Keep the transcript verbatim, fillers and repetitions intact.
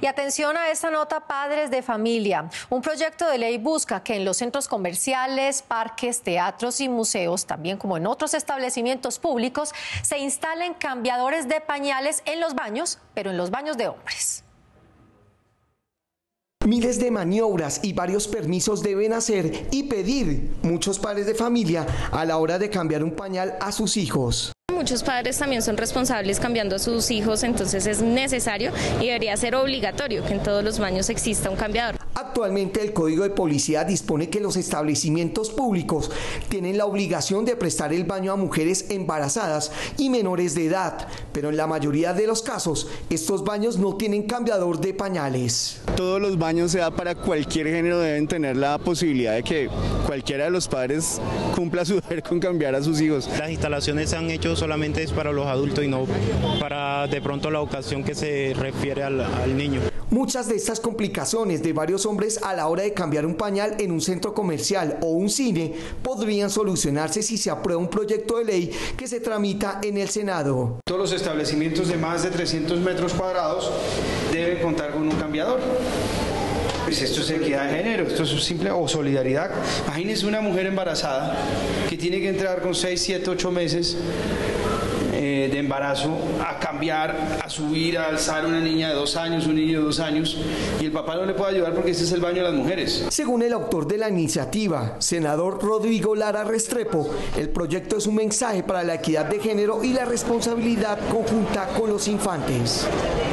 Y atención a esta nota, padres de familia. Un proyecto de ley busca que en los centros comerciales, parques, teatros y museos, también como en otros establecimientos públicos, se instalen cambiadores de pañales en los baños, pero en los baños de hombres. Miles de maniobras y varios permisos deben hacer y pedir muchos padres de familia a la hora de cambiar un pañal a sus hijos. Muchos padres también son responsables cambiando a sus hijos, entonces es necesario y debería ser obligatorio que en todos los baños exista un cambiador. Actualmente el Código de Policía dispone que los establecimientos públicos tienen la obligación de prestar el baño a mujeres embarazadas y menores de edad, pero en la mayoría de los casos estos baños no tienen cambiador de pañales. Todos los baños, sea para cualquier género, deben tener la posibilidad de que cualquiera de los padres cumpla su deber con cambiar a sus hijos. Las instalaciones se han hecho solamente es para los adultos y no para de pronto la ocasión que se refiere al, al niño. Muchas de estas complicaciones de varios hombres a la hora de cambiar un pañal en un centro comercial o un cine podrían solucionarse si se aprueba un proyecto de ley que se tramita en el Senado. Todos los establecimientos de más de trescientos metros cuadrados deben contar con un cambiador. Pues esto es equidad de género, esto es simple o solidaridad. Imagínense una mujer embarazada que tiene que entrar con seis, siete, ocho meses eh, de embarazo a cambiar, a subir, a alzar una niña de dos años, un niño de dos años, y el papá no le puede ayudar porque este es el baño de las mujeres. Según el autor de la iniciativa, senador Rodrigo Lara Restrepo, el proyecto es un mensaje para la equidad de género y la responsabilidad conjunta con los infantes.